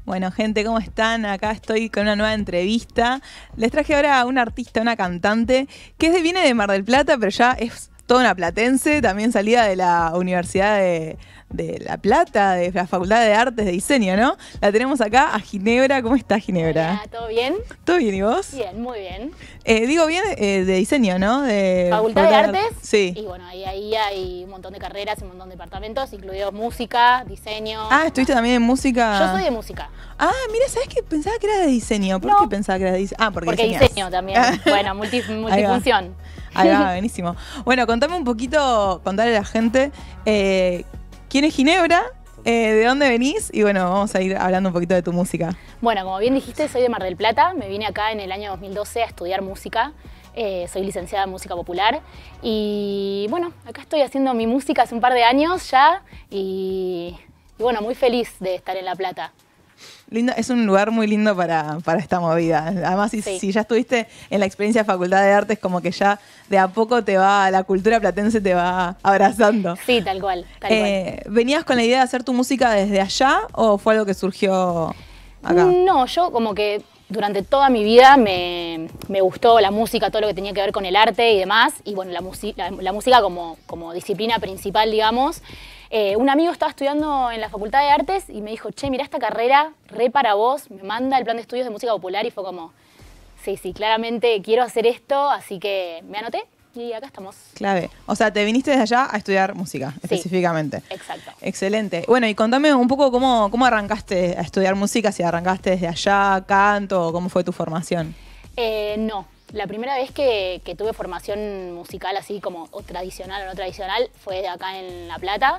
Bueno, gente, ¿cómo están? Acá estoy con una nueva entrevista. Les traje ahora a una artista, una cantante, que viene de Mar del Plata, pero ya es toda una platense, también salida de la Universidad de La Plata, de la Facultad de Artes de Diseño, ¿no? La tenemos acá a Ginebra. ¿Cómo estás, Ginebra? Hola, ¿todo bien? ¿Todo bien y vos? Bien, muy bien. Digo bien, de diseño, ¿no? De Facultad de Artes. Sí. Y bueno, ahí hay un montón de carreras y un montón de departamentos, incluidos música, diseño. Ah, ¿estuviste también en música? Yo soy de música. Ah, mira, ¿sabes qué? Pensaba que era de diseño. ¿Por qué pensaba que era de diseño? Ah, porque diseñás. Diseño también. Bueno, multifunción. Ahí va, buenísimo. Bueno, contame un poquito, contale a la gente quién es Ginebra, de dónde venís y bueno, vamos a ir hablando un poquito de tu música. Bueno, como bien dijiste, soy de Mar del Plata. Me vine acá en el año 2012 a estudiar música. Soy licenciada en música popular y bueno, acá estoy haciendo mi música hace un par de años ya y bueno, muy feliz de estar en La Plata. Lindo, es un lugar muy lindo para esta movida. Además, si ya estuviste en la experiencia de Facultad de Artes, como que ya de a poco la cultura platense te va abrazando. Sí, tal cual. ¿Venías con la idea de hacer tu música desde allá o fue algo que surgió acá? No, yo como que durante toda mi vida me gustó la música, todo lo que tenía que ver con el arte y demás. Y bueno, la música como disciplina principal, digamos. Un amigo estaba estudiando en la Facultad de Artes y me dijo, che, mirá esta carrera, re para vos, me manda el plan de estudios de música popular y fue como, sí, claramente quiero hacer esto, así que me anoté y acá estamos. Clave. O sea, te viniste desde allá a estudiar música, específicamente. Exacto. Excelente. Bueno, y contame un poco cómo arrancaste a estudiar música, si arrancaste desde allá, canto, o cómo fue tu formación. No. La primera vez que tuve formación musical así como tradicional o no tradicional fue de acá en La Plata.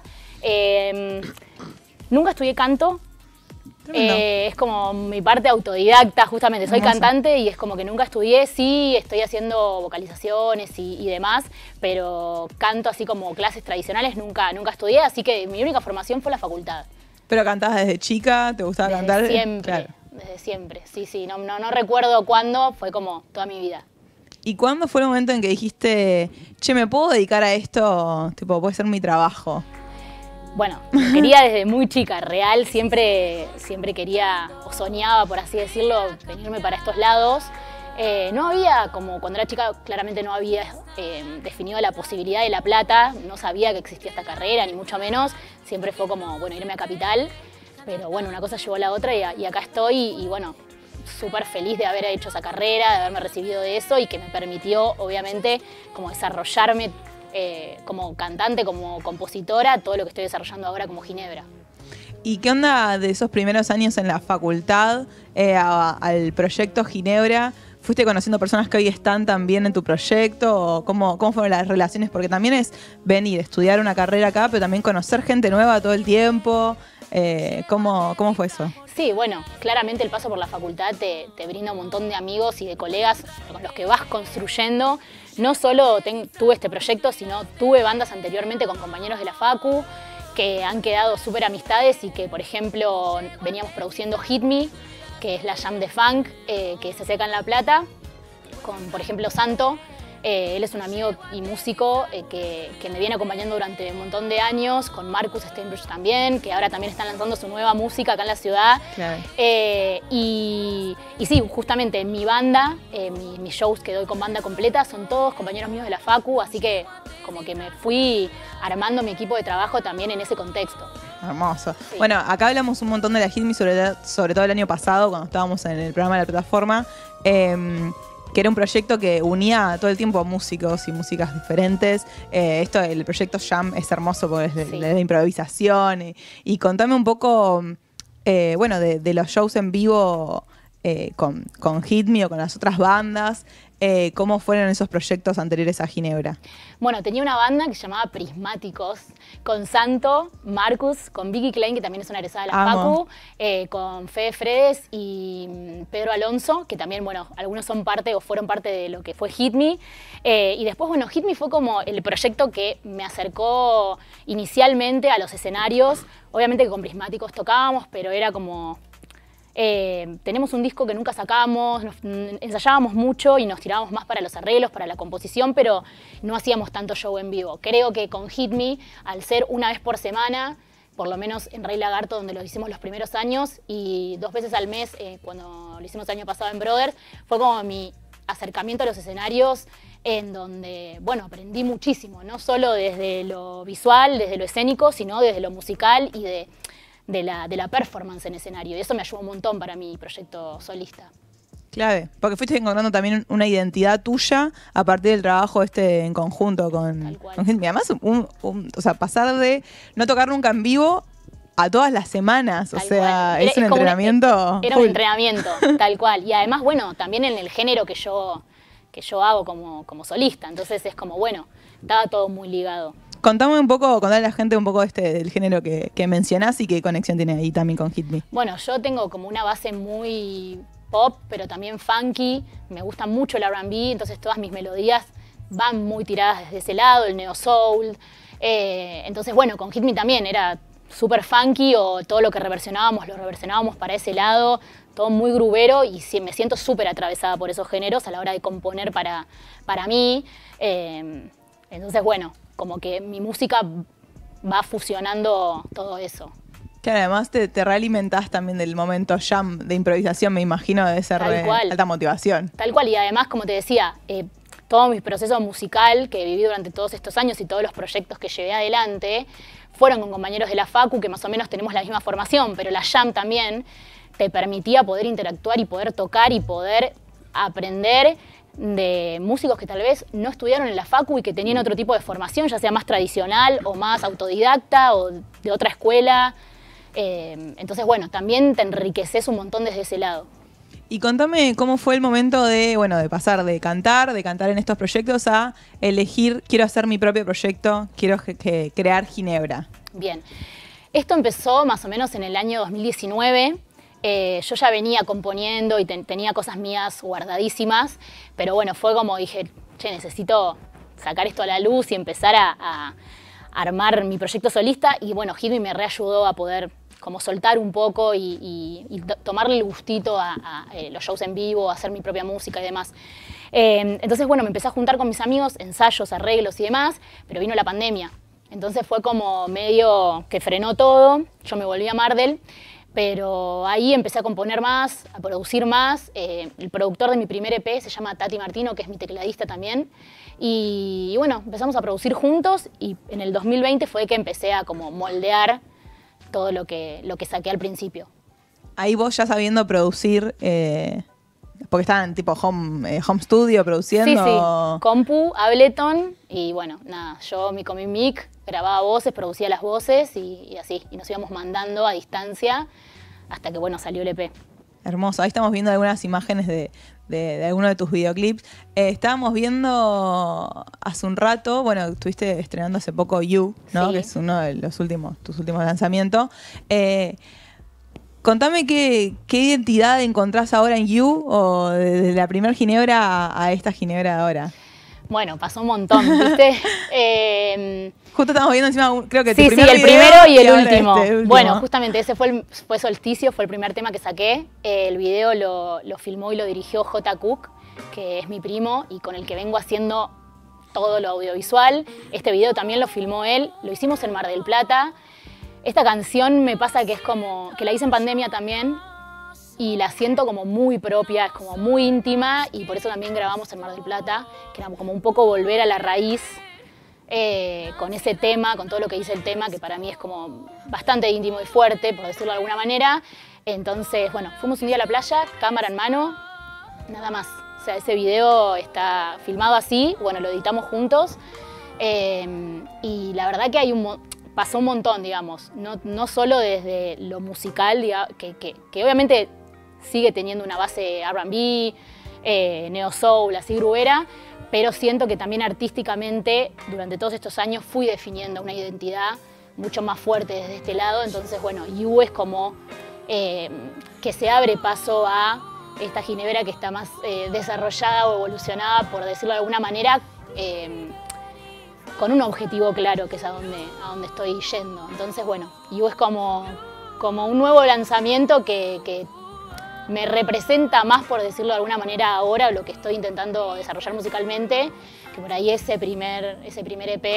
Nunca estudié canto. Es como mi parte autodidacta, justamente. Soy cantante y es como que nunca estudié. Sí, estoy haciendo vocalizaciones y demás, pero canto así como clases tradicionales nunca estudié, así que mi única formación fue la facultad. ¿Pero cantabas desde chica? ¿Te gustaba cantar? Siempre. Claro. Desde siempre, sí, no recuerdo cuándo, fue como toda mi vida. ¿Y cuándo fue el momento en que dijiste, che, me puedo dedicar a esto, tipo, puede ser mi trabajo? Bueno, quería desde muy chica, real, siempre quería, o soñaba, por así decirlo, venirme para estos lados. No había, como cuando era chica, claramente no había definido la posibilidad de La Plata, no sabía que existía esta carrera, ni mucho menos, siempre fue como, bueno, irme a Capital. Pero bueno, una cosa llevó a la otra y acá estoy y bueno, súper feliz de haber hecho esa carrera, de haberme recibido de eso y que me permitió, obviamente, como desarrollarme como cantante, como compositora, todo lo que estoy desarrollando ahora como Ginebra. ¿Y qué onda de esos primeros años en la facultad al proyecto Ginebra? ¿Fuiste conociendo personas que hoy están también en tu proyecto? ¿O cómo fueron las relaciones? Porque también es venir, estudiar una carrera acá, pero también conocer gente nueva todo el tiempo. ¿Cómo fue eso? Sí, bueno, claramente el paso por la facultad te brinda un montón de amigos y de colegas con los que vas construyendo. No solo tuve este proyecto, sino tuve bandas anteriormente con compañeros de la facu que han quedado súper amistades y que, por ejemplo, veníamos produciendo Hit Me, que es la jam de funk que se hace acá en La Plata, con, por ejemplo, Santo. Él es un amigo y músico que me viene acompañando durante un montón de años, con Marcus Steinbridge también, que ahora también están lanzando su nueva música acá en la ciudad. Claro. Y sí, justamente en mi banda, mis shows que doy con banda completa, son todos compañeros míos de la facu, así que como que me fui armando mi equipo de trabajo también en ese contexto. Hermoso. Sí. Bueno, acá hablamos un montón de la Hit Me, sobre todo el año pasado, cuando estábamos en el programa de la plataforma. Que era un proyecto que unía todo el tiempo a músicos y músicas diferentes. El proyecto Jam es hermoso porque es de improvisación. Y contame un poco, bueno, de los shows en vivo con Hit Me o con las otras bandas. ¿Cómo fueron esos proyectos anteriores a Ginebra? Bueno, tenía una banda que se llamaba Prismáticos, con Santo, Marcus, con Vicky Klein, que también es una egresada de la facu, con Fede Fredes y Pedro Alonso, que también, bueno, algunos son parte o fueron parte de lo que fue Hit Me. Y después, bueno, Hit Me fue como el proyecto que me acercó inicialmente a los escenarios. Obviamente que con Prismáticos tocábamos, pero era como... tenemos un disco que nunca sacamos, ensayábamos mucho y nos tirábamos más para los arreglos, para la composición, pero no hacíamos tanto show en vivo. Creo que con Hit Me, al ser una vez por semana, por lo menos en Rey Lagarto, donde lo hicimos los primeros años, y 2 veces al mes, cuando lo hicimos el año pasado en Brother, fue como mi acercamiento a los escenarios, en donde, bueno, aprendí muchísimo, no solo desde lo visual, desde lo escénico, sino desde lo musical y de la performance en escenario. Y eso me ayudó un montón para mi proyecto solista. Clave, porque fuiste encontrando también una identidad tuya a partir del trabajo en conjunto con gente. Además, o sea, pasar de no tocar nunca en vivo a todas las semanas, o sea, es un entrenamiento. Era un entrenamiento, tal cual. Y además, bueno, también en el género que yo hago como solista. Entonces es como, bueno, estaba todo muy ligado. Contame a la gente un poco del género que mencionás y qué conexión tiene ahí también con Hit Me. Bueno, yo tengo como una base muy pop, pero también funky. Me gusta mucho el R&B, entonces todas mis melodías van muy tiradas desde ese lado, el neo soul. Entonces, bueno, con Hit Me también era súper funky, o todo lo que lo reversionábamos para ese lado, todo muy grubero, y me siento súper atravesada por esos géneros a la hora de componer para mí. Entonces, bueno, como que mi música va fusionando todo eso. Claro, además te realimentás también del momento jam de improvisación, me imagino, debe ser de alta motivación. Tal cual, y además, como te decía, todo mi proceso musical que viví durante todos estos años y todos los proyectos que llevé adelante fueron con compañeros de la facu que más o menos tenemos la misma formación, pero la jam también te permitía poder interactuar y poder tocar y poder aprender de músicos que tal vez no estudiaron en la facu y que tenían otro tipo de formación, ya sea más tradicional o más autodidacta o de otra escuela. Entonces, bueno, también te enriqueces un montón desde ese lado. Y contame cómo fue el momento de pasar de cantar en estos proyectos a elegir, quiero hacer mi propio proyecto, quiero crear Ginebra. Bien, esto empezó más o menos en el año 2019. Yo ya venía componiendo y tenía cosas mías guardadísimas, pero bueno, fue como dije, che, necesito sacar esto a la luz y empezar a armar mi proyecto solista, y bueno, Hit Me me reayudó a poder como soltar un poco y tomarle el gustito a los shows en vivo, a hacer mi propia música y demás. Entonces, bueno, me empecé a juntar con mis amigos, ensayos, arreglos y demás, pero vino la pandemia. Entonces fue como medio que frenó todo, yo me volví a Mardel, pero ahí empecé a componer más, a producir más. El productor de mi primer EP se llama Tati Martino, que es mi tecladista también. Y bueno, empezamos a producir juntos, y en el 2020 fue que empecé a como moldear todo lo que saqué al principio. Ahí vos ya sabiendo producir, porque estaban tipo home studio produciendo. Sí, compu, Ableton, y bueno, nada, yo con mi mic grababa voces, producía las voces y así, y nos íbamos mandando a distancia hasta que, bueno, salió el EP. Hermoso, ahí estamos viendo algunas imágenes de alguno de tus videoclips. Estábamos viendo hace un rato, bueno, estuviste estrenando hace poco You, ¿no? Sí. Que es uno de tus últimos lanzamientos. Contame qué identidad encontrás ahora en You, o desde la primera Ginebra a esta Ginebra de ahora. Bueno, pasó un montón, ¿viste? Justo estamos viendo encima, creo que el primero y el último. Bueno, justamente ese fue Solsticio, fue el primer tema que saqué. El video lo filmó y lo dirigió J. Cook, que es mi primo y con el que vengo haciendo todo lo audiovisual. Este video también lo filmó él, lo hicimos en Mar del Plata. Esta canción me pasa que es como, que la hice en pandemia también, y la siento como muy propia, es como muy íntima, y por eso también grabamos en Mar del Plata, que era como un poco volver a la raíz con ese tema, con todo lo que dice el tema, que para mí es como bastante íntimo y fuerte, por decirlo de alguna manera. Entonces, bueno, fuimos un día a la playa, cámara en mano, nada más. O sea, ese video está filmado así, bueno, lo editamos juntos, y la verdad que pasó un montón, digamos, no solo desde lo musical, que obviamente sigue teniendo una base R&B, neo soul, así grubera, pero siento que también artísticamente durante todos estos años fui definiendo una identidad mucho más fuerte desde este lado. Entonces, bueno, You es como que se abre paso a esta Ginebra que está más desarrollada o evolucionada, por decirlo de alguna manera, con un objetivo claro, que es a donde estoy yendo. Entonces, bueno, You es como un nuevo lanzamiento que me representa más, por decirlo de alguna manera, ahora lo que estoy intentando desarrollar musicalmente, que por ahí ese primer EP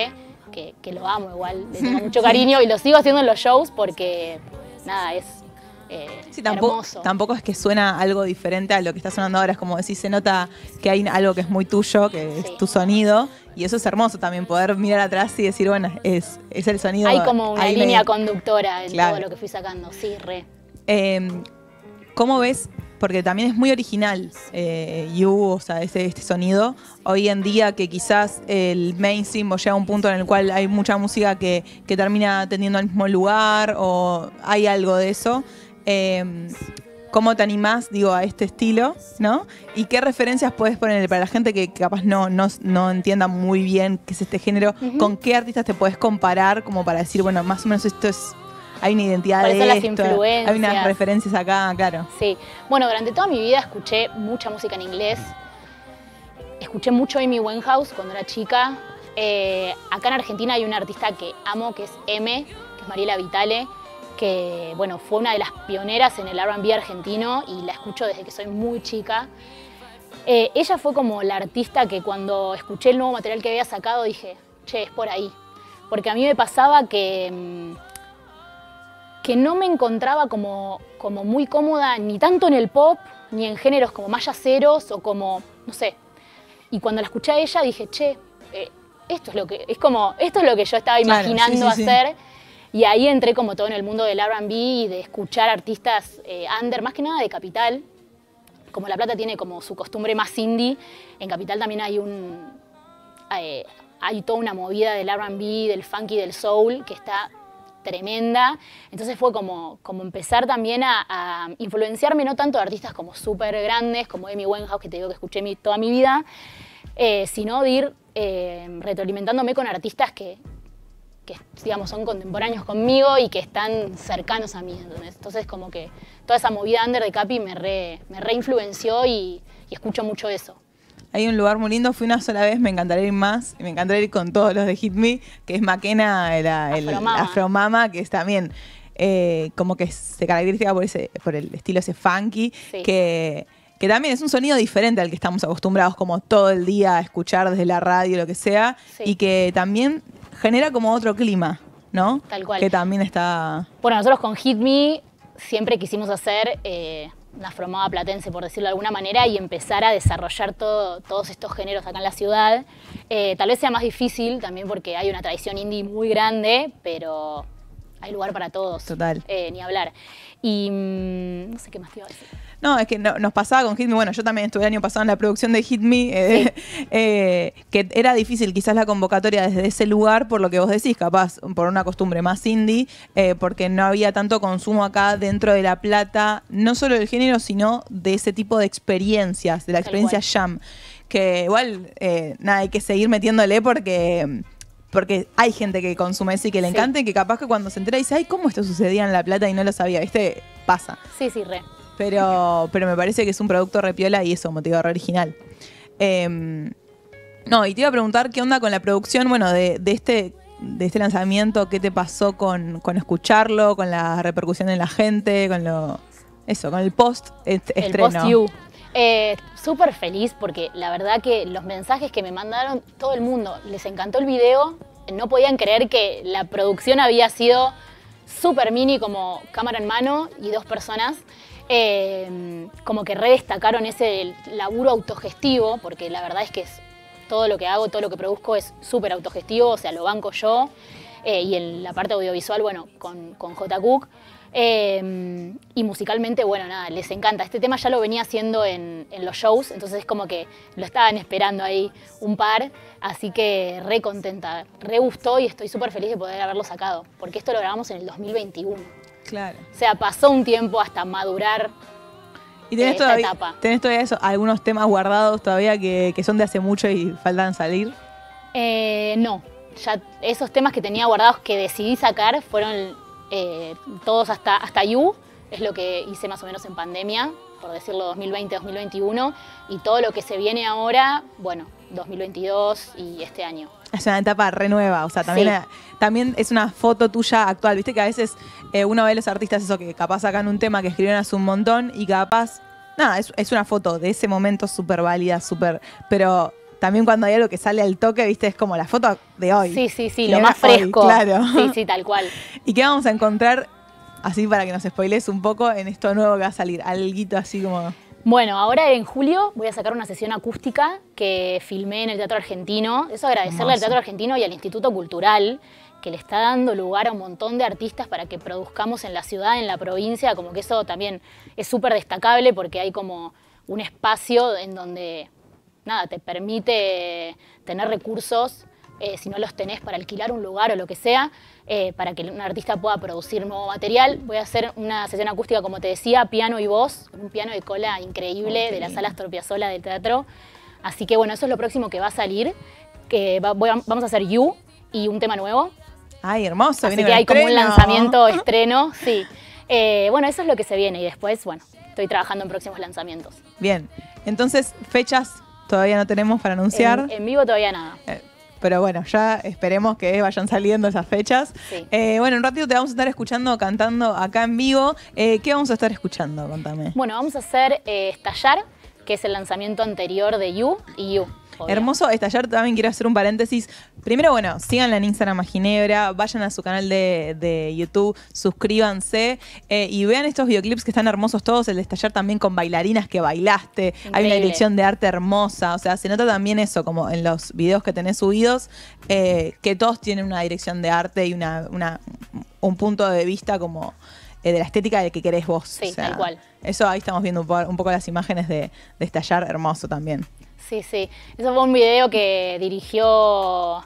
que lo amo igual, le tengo mucho cariño y lo sigo haciendo en los shows porque, nada, es sí, hermoso. Tampoco es que suena algo diferente a lo que está sonando ahora, es como decir, se nota que hay algo que es muy tuyo, que es tu sonido, y eso es hermoso también, poder mirar atrás y decir, bueno, es el sonido. Hay como una línea conductora en todo lo que fui sacando, sí, re. ¿Cómo ves? Porque también es muy original, o sea, este sonido. Hoy en día que quizás el mainstream llega a un punto en el cual hay mucha música que termina teniendo el mismo lugar o hay algo de eso. ¿Cómo te animás, a este estilo, ¿no? ¿Y qué referencias puedes poner para la gente que capaz no entienda muy bien qué es este género? ¿Con qué artistas te puedes comparar como para decir, bueno, más o menos esto es... Hay una identidad de las esto, influencias. hay unas referencias acá, claro. Sí. Bueno, durante toda mi vida escuché mucha música en inglés. Escuché mucho Amy Winehouse cuando era chica. Acá en Argentina hay una artista que amo, que es M, que es Mariela Vitale, que bueno, fue una de las pioneras en el R&B argentino y la escucho desde que soy muy chica. Ella fue como la artista que cuando escuché el nuevo material que había sacado dije, che, es por ahí. Porque a mí me pasaba que no me encontraba como muy cómoda ni tanto en el pop, ni en géneros como más yaceros o como, no sé. Y cuando la escuché a ella dije, che, esto es lo que yo estaba imaginando hacer. Y ahí entré como todo en el mundo del R&B y de escuchar artistas under, más que nada de Capital. Como La Plata tiene como su costumbre más indie, en Capital también hay hay toda una movida del R&B, del funky, del soul, que está tremenda. Entonces fue como empezar también a influenciarme, no tanto de artistas como súper grandes, como Amy Winehouse, que te digo que escuché toda mi vida, sino de ir retroalimentándome con artistas que digamos, son contemporáneos conmigo y que están cercanos a mí. Entonces como que toda esa movida under de Capi me reinfluenció y escucho mucho eso. Hay un lugar muy lindo, fui una sola vez, me encantaría ir más, y me encantaría ir con todos los de Hit Me, que es Maquena, el Afromama, que es también como que se caracteriza por el estilo ese funky, sí. que también es un sonido diferente al que estamos acostumbrados como todo el día a escuchar desde la radio, lo que sea, sí. Y que también genera como otro clima, ¿no? Tal cual. Que también está... Bueno, nosotros con Hit Me siempre quisimos hacer una afromama platense, por decirlo de alguna manera, y empezar a desarrollar todos estos géneros acá en la ciudad. Tal vez sea más difícil también porque hay una tradición indie muy grande, pero hay lugar para todos. Total. Ni hablar. Y no sé qué más te iba a decir. No, es que nos pasaba con Hit Me, bueno, yo también estuve el año pasado en la producción de Hit Me, sí. Que era difícil quizás la convocatoria desde ese lugar, por lo que vos decís, capaz, por una costumbre más indie, porque no había tanto consumo acá dentro de La Plata, no solo del género, sino de ese tipo de experiencias, de la experiencia jam, que igual, nada, hay que seguir metiéndole porque hay gente que consume eso y que le encanta y que capaz que cuando se entera dice, ay, ¿cómo esto sucedía en La Plata y no lo sabía? ¿Viste? Pasa. Sí, sí, re. Pero me parece que es un producto re piola y eso, motivo re original. No, y te iba a preguntar qué onda con la producción, bueno, de este lanzamiento, qué te pasó con escucharlo, con la repercusión en la gente, con el post-estreno. El post-you. Súper feliz porque la verdad que los mensajes que me mandaron, todo el mundo, les encantó el video, no podían creer que la producción había sido súper mini, como cámara en mano y 2 personas. Como que redestacaron ese laburo autogestivo, porque la verdad es que todo lo que hago, todo lo que produzco es súper autogestivo, o sea, lo banco yo, y en la parte audiovisual, bueno, con J. Cook. Y musicalmente, bueno, nada, les encanta. Este tema ya lo venía haciendo en los shows, entonces es como que lo estaban esperando ahí un par, así que re contenta, re gustó y estoy súper feliz de poder haberlo sacado, porque esto lo grabamos en el 2021. Claro. O sea, pasó un tiempo hasta madurar ¿Y tenés esta todavía, etapa. ¿Tenés todavía algunos temas guardados todavía que son de hace mucho y faltan salir? No, ya esos temas que tenía guardados que decidí sacar fueron todos hasta You, es lo que hice más o menos en pandemia, por decirlo 2020-2021, y todo lo que se viene ahora, bueno, 2022 y este año. Es una etapa renueva, o sea, también es una foto tuya actual. Viste que a veces uno ve a los artistas eso que capaz sacan un tema que escribieron hace un montón y capaz, nada, es una foto de ese momento súper válida, pero también cuando hay algo que sale al toque, viste, es como la foto de hoy. Sí, lo más fresco. Hoy, claro. Sí, tal cual. ¿Y qué vamos a encontrar, así para que nos spoilees un poco, en esto nuevo que va a salir? Alguito así como... Bueno, ahora en julio voy a sacar una sesión acústica que filmé en el Teatro Argentino. Eso agradecerle al Teatro Argentino y al Instituto Cultural, que le está dando lugar a un montón de artistas para que produzcamos en la ciudad, en la provincia, como que eso también es súper destacable porque hay como un espacio en donde, nada, te permite tener recursos, si no los tenés para alquilar un lugar o lo que sea, para que un artista pueda producir nuevo material. Voy a hacer una sesión acústica, como te decía, piano y voz, un piano de cola increíble de la Sala Astor Piazzolla del teatro. Así que bueno, eso es lo próximo que va a salir, que vamos a hacer You y un tema nuevo. Ay, hermoso. Así que hay como un lanzamiento, estreno, sí. Bueno, eso es lo que se viene y después, bueno, estoy trabajando en próximos lanzamientos. Bien, entonces fechas todavía no tenemos para anunciar. En vivo todavía nada. Pero bueno, ya esperemos que vayan saliendo esas fechas. Sí. Bueno, un ratito te vamos a estar escuchando, cantando acá en vivo. ¿Qué vamos a estar escuchando? Contame. Bueno, vamos a hacer Estallar, que es el lanzamiento anterior de You y You. Obvio. Hermoso. Estallar, también quiero hacer un paréntesis. Primero, bueno, síganla en Instagram a Ginebra, vayan a su canal de YouTube, suscríbanse y vean estos videoclips que están hermosos todos. El de Estallar también con bailarinas que bailaste. Increíble. Hay una dirección de arte hermosa. O sea, se nota también eso, como en los videos que tenés subidos, que todos tienen una dirección de arte y un punto de vista como... de la estética del que querés vos. Sí, o sea, tal cual. Eso ahí estamos viendo un poco las imágenes de Estallar, hermoso también. Sí. Eso fue un video que dirigió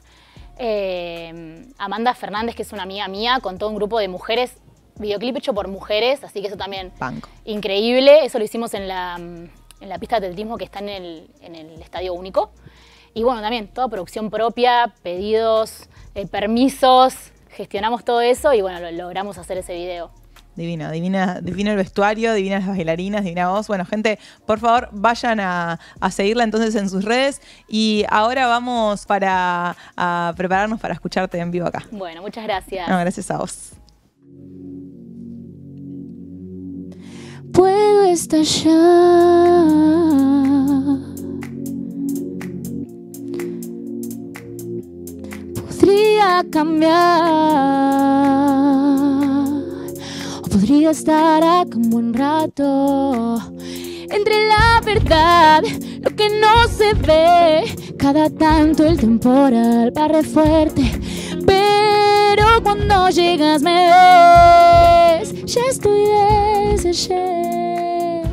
Amanda Fernández, que es una amiga mía, con todo un grupo de mujeres, videoclip hecho por mujeres, así que eso también Banco. Increíble. Eso lo hicimos en la pista de atletismo que está en el Estadio Único. Y bueno, también toda producción propia, pedidos, permisos, gestionamos todo eso y bueno, logramos hacer ese video. Divino el vestuario, divinas las bailarinas, divina voz. Bueno, gente, por favor, vayan a seguirla entonces en sus redes. Y ahora vamos a prepararnos para escucharte en vivo acá. Bueno, muchas gracias. No, gracias a vos. Puedo estallar, podría cambiar, podría estar acá un buen rato. Entre la verdad, lo que no se ve, cada tanto el temporal barre fuerte. Pero cuando llegas me ves, ya estoy desde ayer.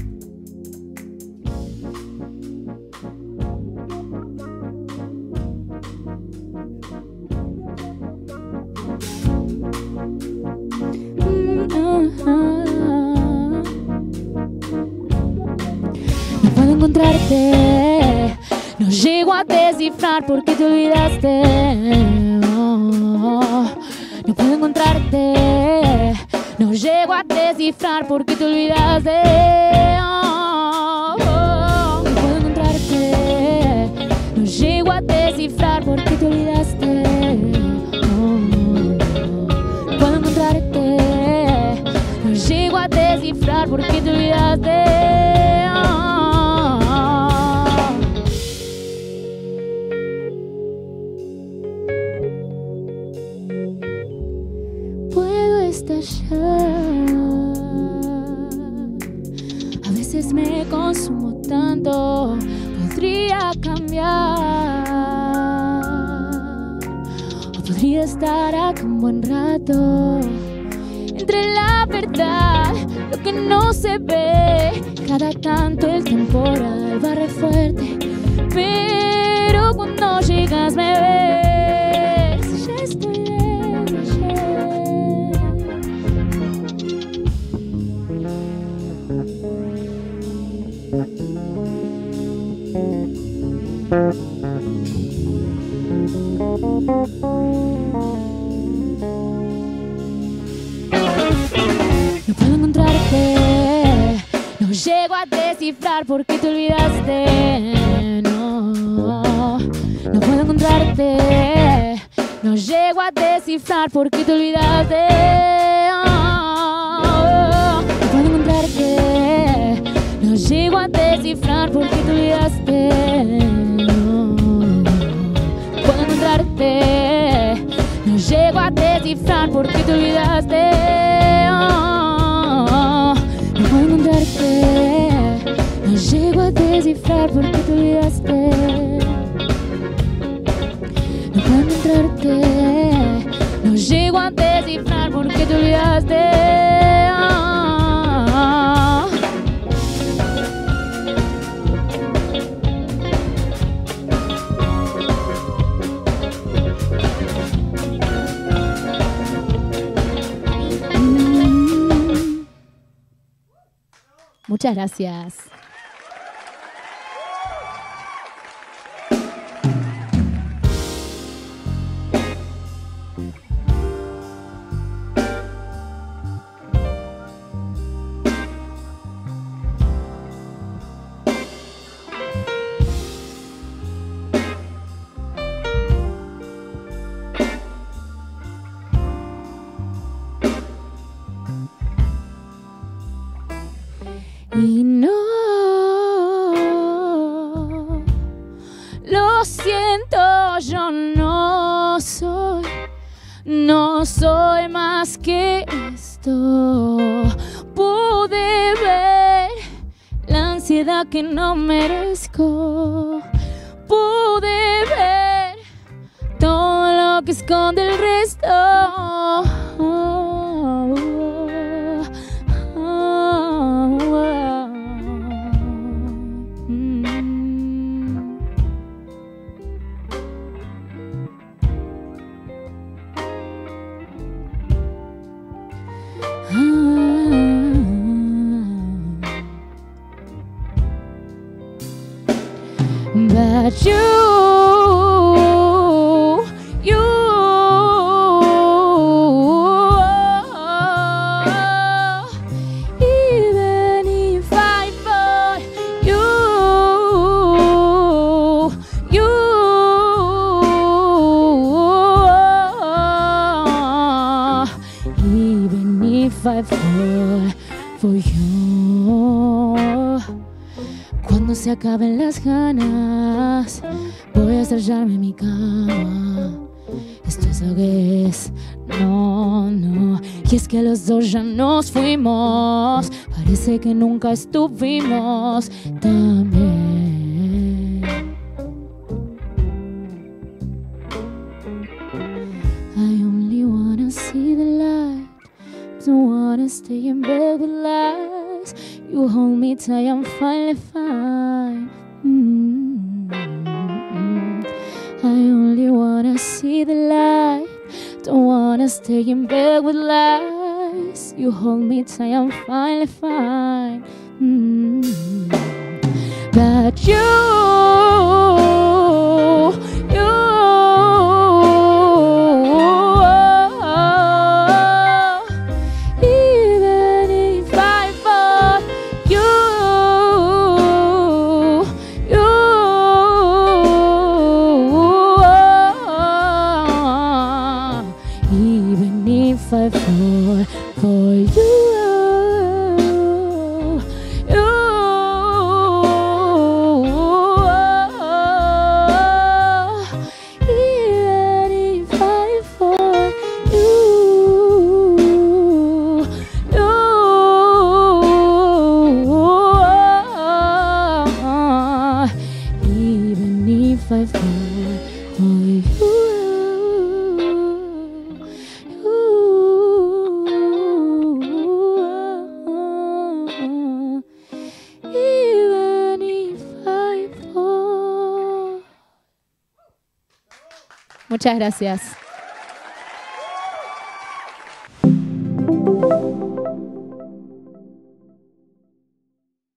No puedo encontrarte, no llego a descifrar por qué te olvidaste. No puedo encontrarte, no llego a descifrar por qué te olvidaste. No puedo encontrarte, no llego a descifrar por qué te olvidaste. No puedo encontrarte, no llego a descifrar por qué te olvidaste. A veces me consumo tanto, podría cambiar, o podría estar acá un buen rato. Entre la verdad, lo que no se ve, cada tanto el temporal barre fuerte. Pero cuando llegas me ves, ya estoy desde ayer. No puedo encontrarte, no llego a descifrar por qué te olvidaste. No puedo encontrarte, no llego a descifrar por qué te olvidaste. No puedo encontrarte, no llego a descifrar por qué te olvidaste. encontrarte. No llego a descifrar por qué te olvidaste. No puedo encontrarte. No llego a descifrar por qué te olvidaste. No puedo encontrarte. No llego a descifrar por qué te olvidaste. Muchas gracias. Y no, lo siento, yo no soy más que esto. Pude ver la ansiedad que no merezco. Pude ver todo lo que esconde el resto. But even if I fall, even if I fall for you. Cuando se acaben las ganas, voy a estrellarme en mi cama. Esto es lo que es, no. Y es que los dos ya nos fuimos. Parece que nunca estuvimos tan bien. I only wanna see the light. Don't wanna stay in bed with lies. You hold me tight, I'm finally fine. I only wanna see the light. Don't wanna stay in bed with lies. You hold me tight, I'm finally fine. But if I fall for you, even if I fall even if I fall for you. Muchas gracias.